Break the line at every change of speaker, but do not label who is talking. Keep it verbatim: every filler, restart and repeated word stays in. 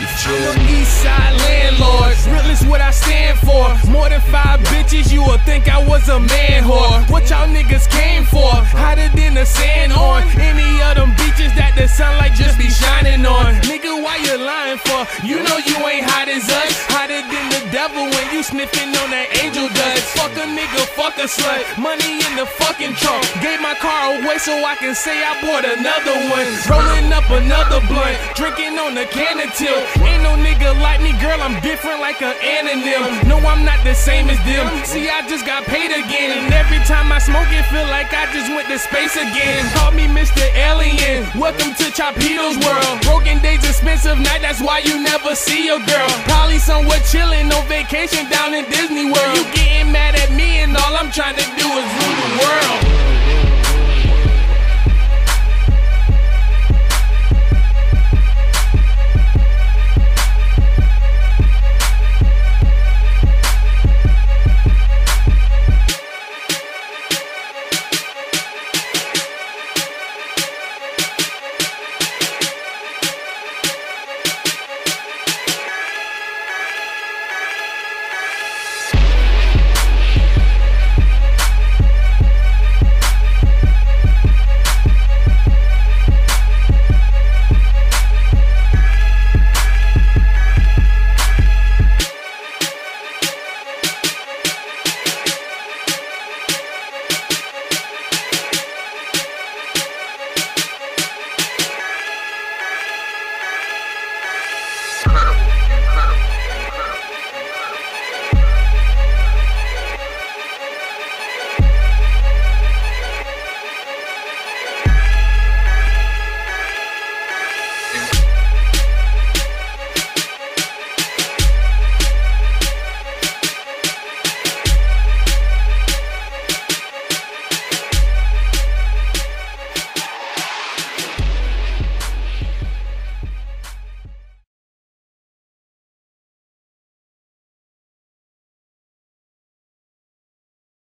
I'm an east side landlord, real is what I stand for. More than five bitches, you would think I was a man whore. What y'all niggas came for? Hotter than the sand on any of them beaches that the sunlight just be shining on. Nigga, why you lying for? You know you ain't hot as us. Hotter than the devil when you sniffing on that angel dust. Fuck a nigga, fuck a slut. Money in the fucking trunk. Gave my car away so I can say I bought another one. Rolling up another blunt, drinking on the can of till. Ain't no nigga like me, girl, I'm different like an anonym. No, I'm not the same as them. See, I just got paid again, and every time I smoke it feel like I just went to space again. Call me Mister Alien, welcome to Chopito's world. Broken days, expensive night, that's why you never see your girl. Probably somewhere chilling on vacation down in Disney World. You getting mad at me and all I'm trying to do is rule the world.